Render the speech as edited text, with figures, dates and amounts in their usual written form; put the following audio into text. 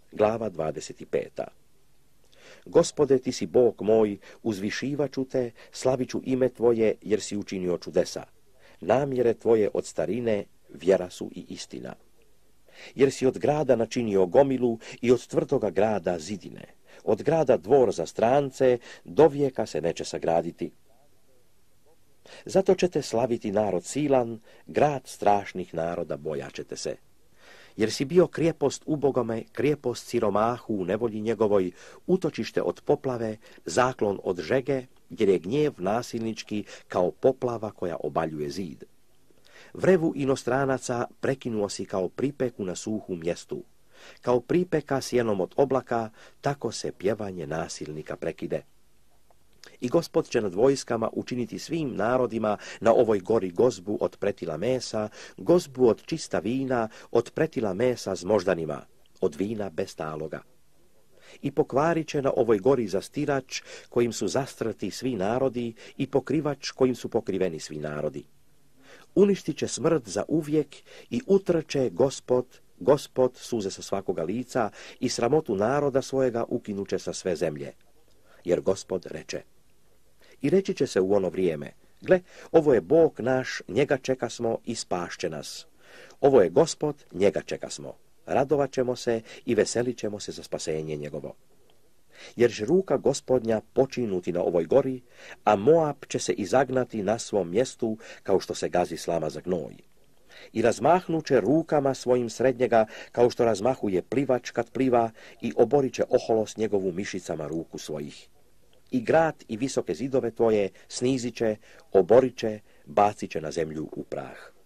Glava 25. Gospode, ti si Bog moj, uzvišivaću te, slaviću ime tvoje, jer si učinio čudesa. Namjere tvoje od starine, vjera su i istina. Jer si od grada načinio gomilu i od tvrdoga grada zidine. Od grada dvor za strance, do vijeka se neće sagraditi. Zato ćete slaviti narod silan, grad strašnih naroda bojaćete se. Jer si bio krijepost ubogome, krijepost siromahu u nevolji njegovoj, utočište od poplave, zaklon od žege, jer je gnjev nasilnički kao poplava koja obaljuje zid. Vrevu inostranaca prekinuo si kao pripeku na suhu mjestu. Kao pripeka sjenom od oblaka, tako se pjevanje nasilnika prekide. I Gospod će nad vojskama učiniti svim narodima na ovoj gori gozbu od pretila mesa, gozbu od čista vina, od pretila mesa s moždanima, od vina bez taloga. I pokvarit će na ovoj gori zastirač kojim su zastrti svi narodi i pokrivač kojim su pokriveni svi narodi. Uništit će smrt za uvijek i utrče Gospod suze sa svakoga lica i sramotu naroda svojega ukinuće sa sve zemlje. Jer Gospod reče. I reći će se u ono vrijeme, gle, ovo je Bog naš, njega čekasmo i spašće nas. Ovo je Gospod, njega čekasmo. Radovat ćemo se i veselit ćemo se za spasenje njegovo. Jer će ruka Gospodnja počinuti na ovoj gori, a Moab će se izagnati na svom mjestu kao što se gazi slama za gnoj. I razmahnuće rukama svojim srednjega kao što razmahuje plivač kad pliva i oborit će oholost njegovu mišicama ruku svojih. I grad i visoke zidove tvoje snizit će, oborit će, bacit će na zemlju u prah.